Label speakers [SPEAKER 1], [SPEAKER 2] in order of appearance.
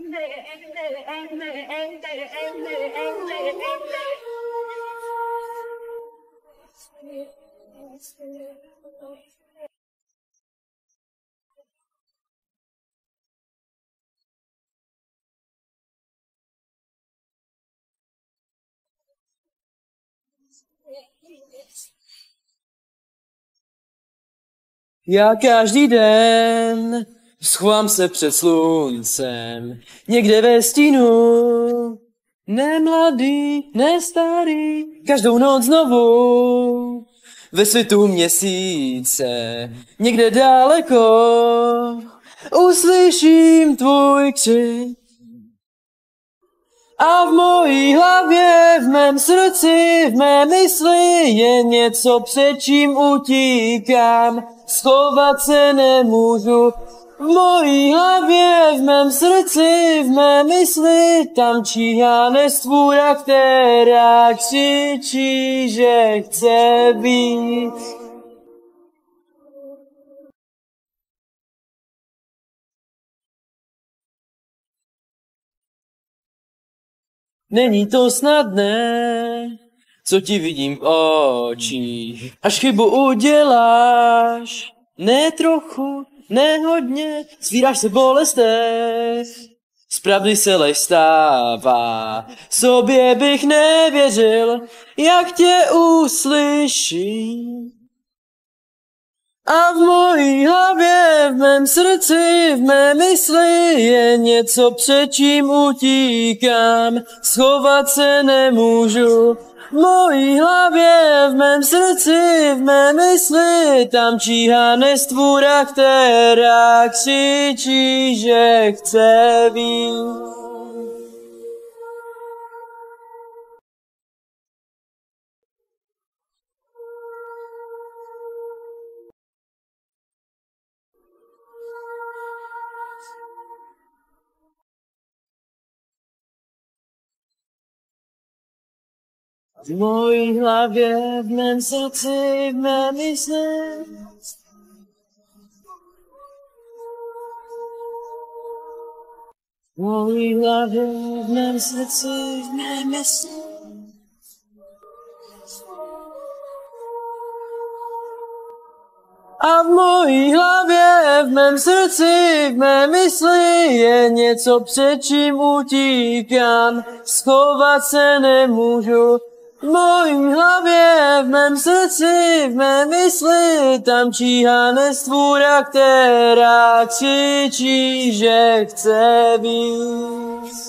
[SPEAKER 1] Já každý den schovám se před sluncem, někde ve stínu, ne mladý, ne starý, každou noc znovu, ve světu měsíce, někde daleko, uslyším tvůj křik. A v mojí hlavě, v mém srdci, v mé mysli je něco, před čím utíkám. Schovat se nemůžu. V mojí hlavě, v mém srdci, v mé mysli, tam číhá nestvůra, která křičí, že chce být. Není to snadné, co ti vidím v očích. Až chybu uděláš, ne trochu, ne hodně, svíráš se bolestech. Z pravdy se lež stává, sobě bych nevěřil, jak tě uslyším. A v mojí hlavě, v mém srdci, v mé mysli je něco, před čím utíkám. Schovat se nemůžu. V mojí hlavě, v mém srdci, v mé mysli, tam číhá nestvůra, která křičí, že chce víc. V mojí hlavě, v mém srdci, v mé mysli. V mojí hlavě, v mém srdci, v mé mysli. A v mojí hlavě, v mém srdci, v mé mysli je něco, před čím utíkám. Schovat se nemůžu. V mojí hlavě, v mém srdci, v mé mysli, tam číhá nestvůra, která křičí, že chce víc.